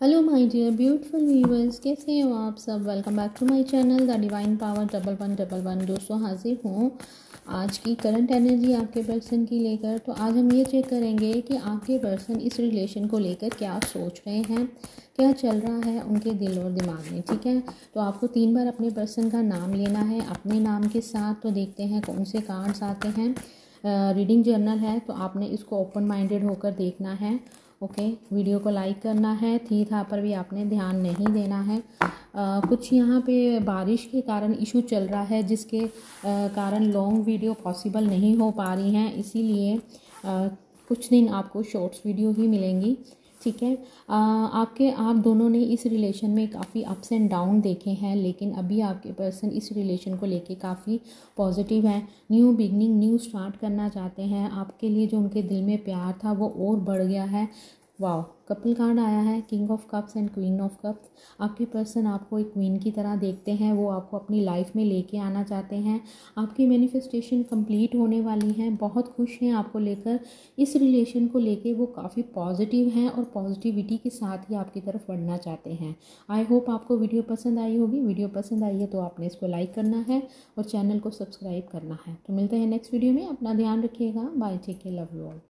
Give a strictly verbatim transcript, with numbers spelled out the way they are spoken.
Hello my dear beautiful viewers, कैसे हो आप सब। Welcome back to my channel the divine power double one double one. दोस्तों हाजिर हूँ आज की करंट एनर्जी आपके पर्सन की लेकर। तो आज हम ये चेक करेंगे कि आपके पर्सन इस रिलेशन को लेकर क्या सोच रहे हैं, क्या चल रहा है उनके दिल और दिमाग में। ठीक है, तो आपको तीन बार अपने पर्सन का नाम लेना है अपने नाम के साथ। तो देखते हैं कौन से कार्ड्स आते हैं। रीडिंग जर्नल है तो आपने इसको ओपन माइंडेड होकर देखना है। ओके okay, वीडियो को लाइक करना है। थी था पर भी आपने ध्यान नहीं देना है। आ, कुछ यहाँ पे बारिश के कारण इशू चल रहा है जिसके आ, कारण लॉन्ग वीडियो पॉसिबल नहीं हो पा रही हैं, इसीलिए आ, कुछ दिन आपको शॉर्ट्स वीडियो ही मिलेंगी। ठीक है, आ, आपके आप दोनों ने इस रिलेशन में काफ़ी अप्स एंड डाउन देखे हैं, लेकिन अभी आपके पर्सन इस रिलेशन को लेके काफ़ी पॉजिटिव हैं। न्यू बिगनिंग, न्यू स्टार्ट करना चाहते हैं। आपके लिए जो उनके दिल में प्यार था वो और बढ़ गया है। वाह, कपल कार्ड आया है, king of cups and queen of cups. आपके पर्सन आपको एक क्वीन की तरह देखते हैं, वो आपको अपनी लाइफ में लेके आना चाहते हैं। आपकी मैनिफेस्टेशन कंप्लीट होने वाली हैं, बहुत खुश हैं आपको लेकर। इस रिलेशन को लेके वो काफ़ी पॉजिटिव हैं और पॉजिटिविटी के साथ ही आपकी तरफ बढ़ना चाहते हैं। आई होप आपको वीडियो पसंद आई होगी। वीडियो पसंद आई है तो आपने इसको लाइक करना है और चैनल को सब्सक्राइब करना है। तो मिलते हैं नेक्स्ट वीडियो में। अपना ध्यान रखिएगा। Bye, take care, love you all.